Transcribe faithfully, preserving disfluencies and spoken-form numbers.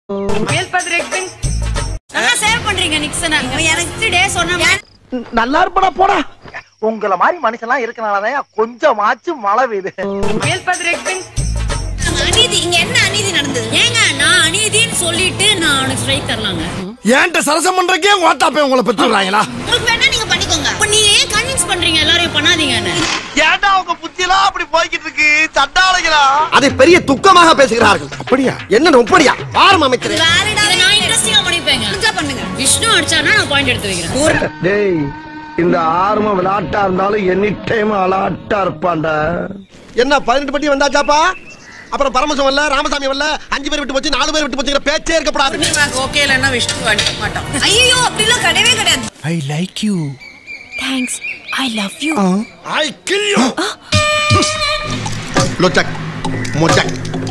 நல்லா சேவ் பண்றீங்க நிக்சனா. எனக்கு டே சொன்னா நல்லா இருப்படா போடா. உங்கள மாதிரி மனுஷன்லாம் இருக்கனாலதான் கொஞ்சமாச்சும் மழை பெய்யுது. அநீதி இங்க என்ன அநீதி நடந்தது? ஏங்க நான் அநீதின்னு சொல்லிட்டு நான் அவனுக்கு ஸ்ட்ரைக் தரலாங்க. ஏன்ட்ட சரசம் பண்றக்கே ஓட்டாப்பே உங்களை பெற்றுறாங்களா? உங்களுக்கு வேணா நீங்க பண்ணிக்கோங்க. அப்ப நீங்க ஏன் கன்வின்ஸ் பண்றீங்க எல்லாரையும் பண்ணாதீங்கன்னு? ஏன்டா உங்க புத்தியெல்லாம் அப்படி போய்கிட்டு இருக்கு சண்டாளைகளா? அதை பெரிய துக்கமாக பேசுகிறார்கள். அப்படியா? என்ன நொப்படியா? வாரம் அமைச்சரே. இதை நான் இன்ட்ரெஸ்டிங்கா பண்ணிப்பேங்க. முடிஞ்சா பண்ணுங்க. விஷ்ணு அடிச்சானா நான் பாயிண்ட் எடுத்து வைக்கிறேன். டேய் இந்த ஆர்ம விளையாட்டா இருந்தாலும் எனி டைம் அலாட்டா இருப்பான்டா. என்ன பதினெட்டு பட்டி வந்தாச்சாப்பா? அப்புறம் பரமசம் வரல, ராமசாமி வரல, அஞ்சு பேர் விட்டு போச்சு, நாலு பேர் விட்டு போச்சுங்கிற பேச்சே இருக்கப்படாது. ஓகே இல்லன்னா விஷ்ணு அடிக்க மாட்டான். ஐயோ அப்படிலாம் கிடையவே கிடையாது. I like you. Thanks. I love you. I kill you. லொச்சக் மொச்சக்